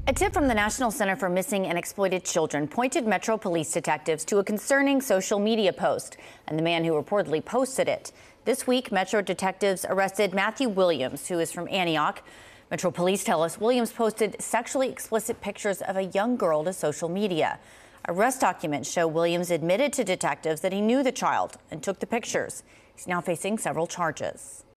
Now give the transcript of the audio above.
A tip from the National Center for Missing and Exploited Children pointed Metro police detectives to a concerning social media post and the man who reportedly posted it. This week, Metro detectives arrested Matthew Williams, who is from Antioch. Metro police tell us Williams posted sexually explicit pictures of a young girl to social media. Arrest documents show Williams admitted to detectives that he knew the child and took the pictures. He's now facing several charges.